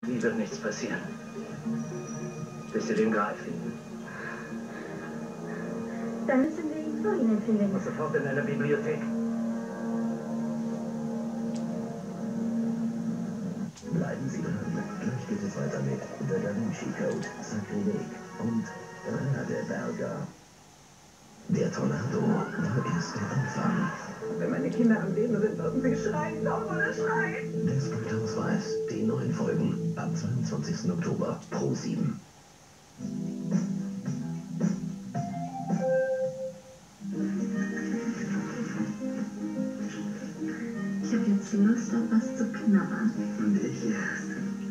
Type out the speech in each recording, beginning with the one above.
Wie wird nichts passieren, bis Sie den Gral finden. Dann müssen wir ihn vor Ihnen finden. Und sofort in einer Bibliothek. Bleiben Sie dran. Gleich geht es weiter mit The Da Vinci Code, Sakrileg und Renner der Berger. Der Tornado war erst der Anfang. Wenn meine Kinder am Leben sind, würden sie schreien, doch oder schreien. Desperate Housewives, die neuen Folgen ab 22. Oktober Pro 7. Ich habe jetzt Lust auf was zu knabbern. Und ich erst.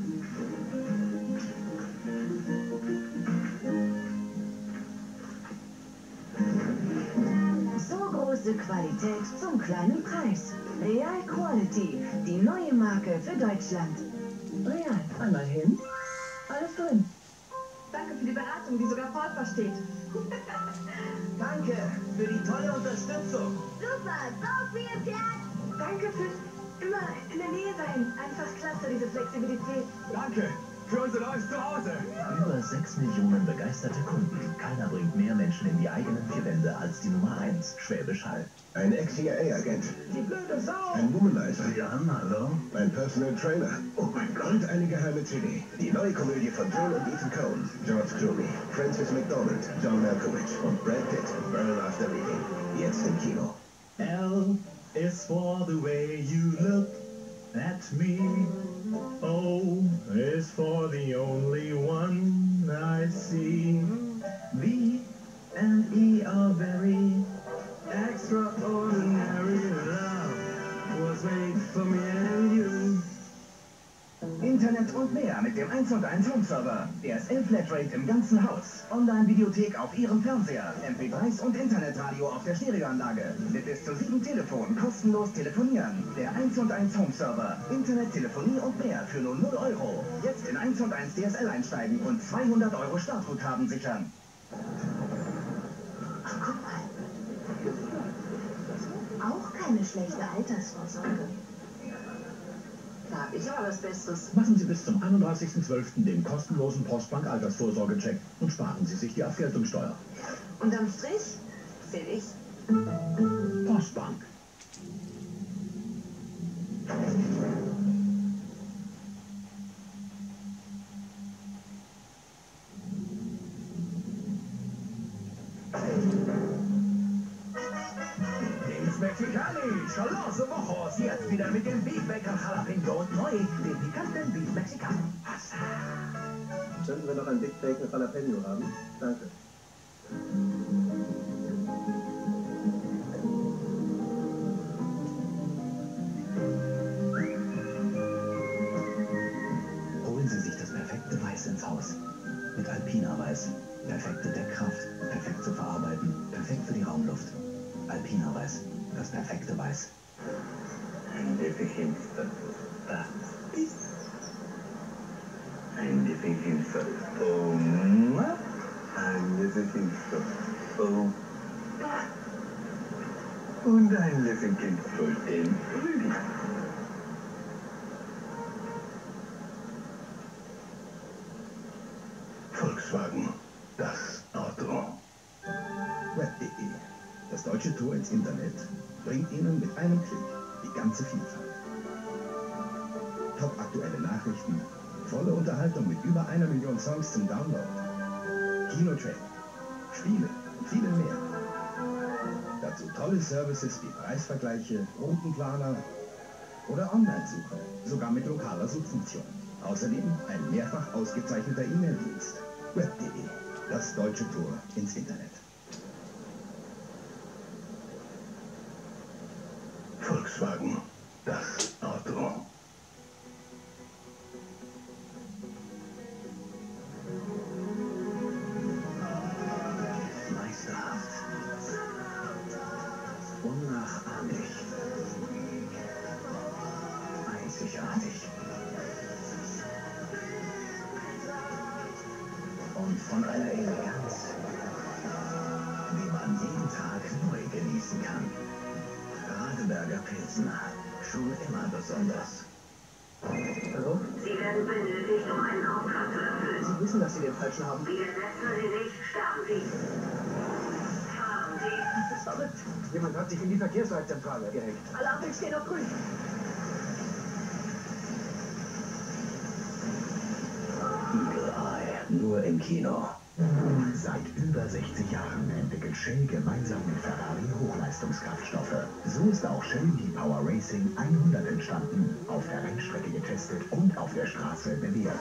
So große Qualität zum kleinen Preis. Real Quality, die neue Marke für Deutschland. Real. Einmal hin. Alles drin. Danke für die Beratung, die sogar Paul versteht. Danke für die tolle Unterstützung. Super, so viel Platz. Danke fürs immer in der Nähe sein. Einfach klasse, diese Flexibilität. Danke für unser neues Zuhause. Über 6 Millionen begeisterte Kunden. Keiner bringt mehr Menschen in die eigenen 4 Wände als die Nummer 1, Schwäbisch Hall. Ein Ex-CIA-Agent. Die blöde Sau. Ein Womanizer. Jan, hallo? Ein Personal Trainer. Oh mein Gott. Und eine geheime CD. Die neue Komödie von Joel und Ethan Coen, George Clooney, Frances McDormand, John Malkovich und Brad Pitt. Burn After Reading. Jetzt im Kino. L is for the way you look at me. O is for the only one I see. V and E are very extraordinary. Love was made for me and you. Internet und mehr mit dem 1&1 Home Server. DSL Flatrate im ganzen Haus. Online-Videothek auf Ihrem Fernseher. MP3s und Internetradio auf der Stereoanlage. Mit bis zu 7 Telefonen kostenlos telefonieren. Der 1&1 Home Server. Internet, Telefonie und mehr für nur 0 Euro. Jetzt in 1&1 DSL einsteigen und 200 Euro Startguthaben sichern. Ach, guck mal. Auch keine schlechte Altersvorsorge. Da habe ich aber was Besseres. Machen Sie bis zum 31.12. den kostenlosen Postbank Altersvorsorgecheck und sparen Sie sich die Abgeltungssteuer. Unterm Strich zähl ich. Postbank. Beef Mexicani, Charlotte Wochos, jetzt wieder mit dem Beef Bacon Jalapeno und neu, den pikanten Beef Mexicano. Könnten wir noch ein Big Bacon Jalapeno haben? Danke. Holen Sie sich das perfekte Weiß ins Haus. Mit Alpina Weiß. Perfekte Deckkraft, perfekt zu verarbeiten, perfekt für die Raumluft. Alpina Weiß, das perfekte Weiß. Ein Lieblingsinsta. Das ist ein Lieblingsinsta. Oh, ein Lieblingsinsta. Oh. Und ein Lieblingsinsta in Rügen. Volkswagen. Das Auto. Web.de. Das deutsche Tor ins Internet bringt Ihnen mit einem Klick die ganze Vielfalt. Top-aktuelle Nachrichten, volle Unterhaltung mit über 1 Million Songs zum Download, Kinotrailer, Spiele und viel mehr. Dazu tolle Services wie Preisvergleiche, Routenplaner oder Online-Suche, sogar mit lokaler Suchfunktion. Außerdem ein mehrfach ausgezeichneter E-Mail-Dienst. Web.de. Das deutsche Tor ins Internet. Volkswagen. Das Auto. Meisterhaft. Unnachahmlich. Einzigartig. Und von einer Eleganz, die man jeden Tag neu genießen kann. Radeberger Pilsner. Schon immer besonders. Hallo? werden benötigt, um einen Auftrag zu erfüllen. Sie wissen, dass Sie den falschen haben. Wir setzen Sie nicht, sterben Sie. Fahren Sie. Das ist verrückt. Jemand hat sich in die Verkehrsleitzentrale gehängt. Alarm stehen auf grün. Eagle Eye, nur im Kino. Seit über 60 Jahren entwickelt Shell gemeinsam mit Ferrari Hochleistungskraftstoffe. So ist auch Shell V-Power Racing 100 entstanden, auf der Rennstrecke getestet und auf der Straße bewährt.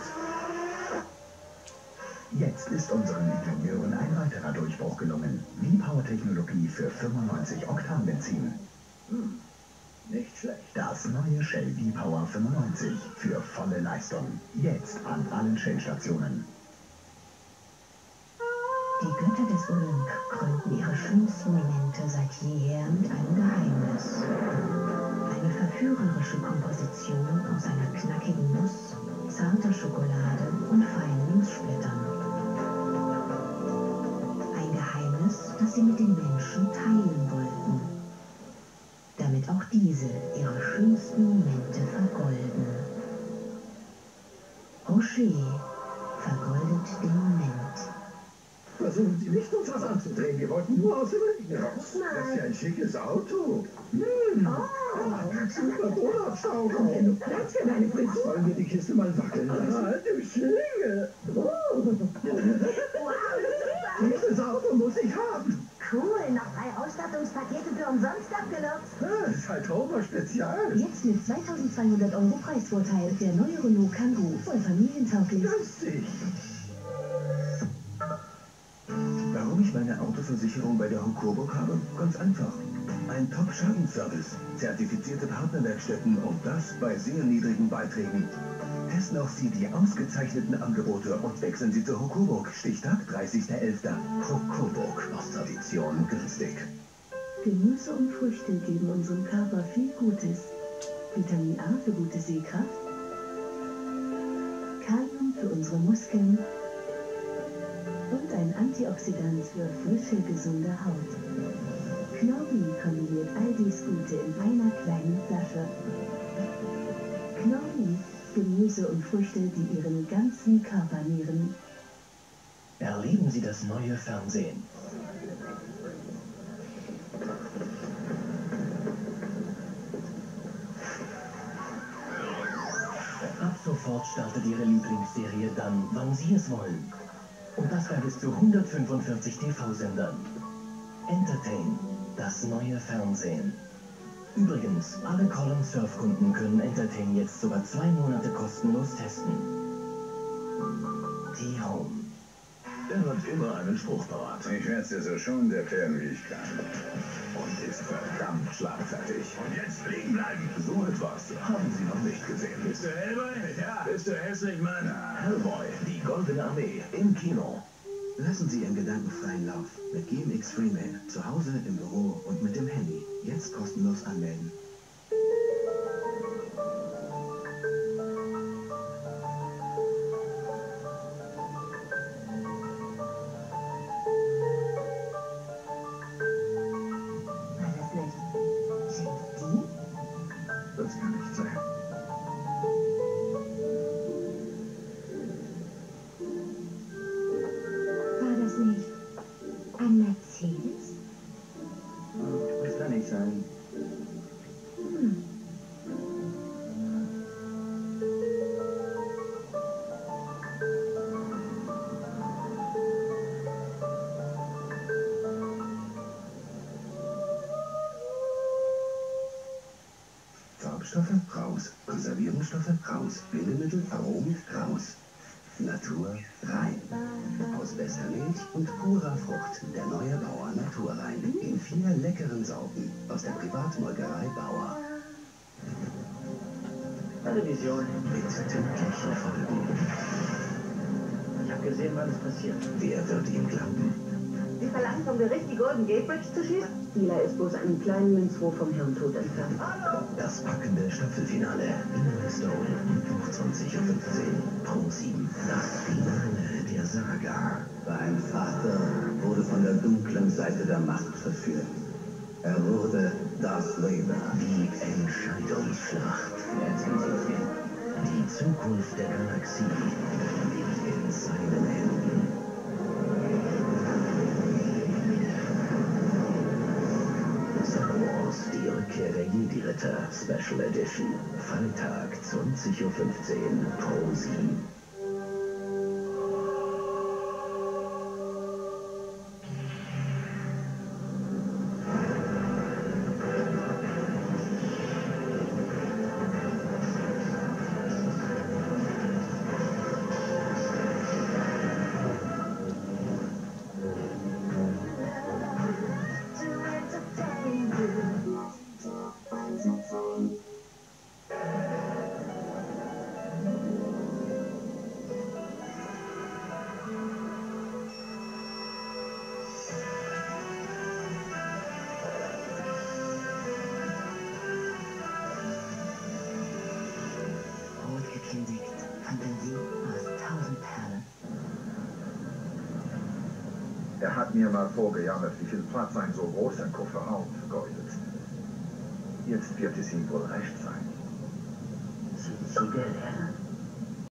Jetzt ist unseren Ingenieuren ein weiterer Durchbruch gelungen. V-Power-Technologie für 95 Oktan Benzin. Nicht schlecht. Das neue Shell V-Power 95 für volle Leistung. Jetzt an allen Shell-Stationen. Die Götter des Olymp krönten ihre schönsten Momente seit jeher mit einem Geheimnis. Eine verführerische Komposition aus einer knackigen Nuss, zarter Schokolade und feinen Nusssplittern. Ein Geheimnis, das sie mit den Menschen teilen wollten, damit auch diese ihre schönsten Momente vergolden. Rocher vergoldet den Moment. Versuchen Sie nicht, uns was anzudrehen. Wir wollten nur aus dem Regen raus. Das ist ja ein schickes Auto. Super Urlaubsauto. Platz für deine Frisur. Wollen wir die Kiste mal wackeln lassen? Ah, du Schlingel. Dieses Auto muss ich haben. Cool, noch 3 Ausstattungspakete für umsonst abgelockt. Das ist halt Homer-Spezial. Jetzt mit 2.200 € Preisvorteil der neue Renault Kangoo, voll familientauglich. Günstig. Warum ich meine Autoversicherung bei der Hokurburg habe? Ganz einfach. Ein Top-Schadensservice, zertifizierte Partnerwerkstätten und das bei sehr niedrigen Beiträgen. Testen auch Sie die ausgezeichneten Angebote und wechseln Sie zur Hokurburg. Stichtag 30.11. Hokurburg, aus Tradition günstig. Gemüse und Früchte geben unserem Körper viel Gutes. Vitamin A für gute Sehkraft, Kalium für unsere Muskeln und ein Antioxidant für frische, gesunde Haut. Knorri kombiniert all dies Gute in einer kleinen Flasche. Knorri, Gemüse und Früchte, die Ihren ganzen Körper nähren. Erleben Sie das neue Fernsehen. Ab sofort startet Ihre Lieblingsserie dann, wann Sie es wollen. Und das bei bis zu 145 TV-Sendern. Entertain, das neue Fernsehen. Übrigens, alle Column-Surf-Kunden können Entertain jetzt sogar 2 Monate kostenlos testen. T-Home. Er hat immer einen Spruch parat. Ich werde es dir so schon erklären, wie ich kann. Und ist verdammt schlagfertig. Und jetzt liegen bleiben. So etwas haben Sie noch nicht gesehen. Bist du Hellboy? Ja. Bist du hässlich, Mann? Hellboy, die Goldene Armee, im Kino. Lassen Sie Ihren Gedanken freien Lauf mit GMX Freemail. Zu Hause, im Büro und mit dem Handy. Jetzt kostenlos anmelden. War das nicht Shady? Das kann nicht sein. War das nicht ein Mercedes? Das kann nicht sein. Farbstoffe raus, Konservierungsstoffe raus, Bindemittel, Aromen raus. Natur rein. Aus bester Milch und purer Frucht der neue Bauer Naturrein. In 4 leckeren Sorten aus der Privatmolkerei Bauer. Television. Mit tödlichen Folgen. Ich habe gesehen, wann es passiert. Wer wird ihm glauben? Sie verlangen vom Gericht, die Golden Gate Bridge zu schießen? Stila ist bloß einen kleinen Münzwurf vom Hirntod entfernt. Das packende Staffelfinale. Inner Stone, Mittwoch 20:15 Uhr. Pro 7. Das Finale der Saga. Sein Vater wurde von der dunklen Seite der Macht verführt. Er wurde Darth Vader. Die Entscheidungsschlacht. Die Zukunft der Galaxie liegt in seinen Händen. Star Wars, die Rückkehr der Jedi-Ritter, Special Edition. Freitag, 20:15 Uhr, Pro 7. Fantasie aus 1000 Perlen. Er hat mir mal vorgejammert, wie viel Platz ein so großer Kofferraum vergeudet. Jetzt wird es ihm wohl recht sein. Sieh zu Geld, Herr.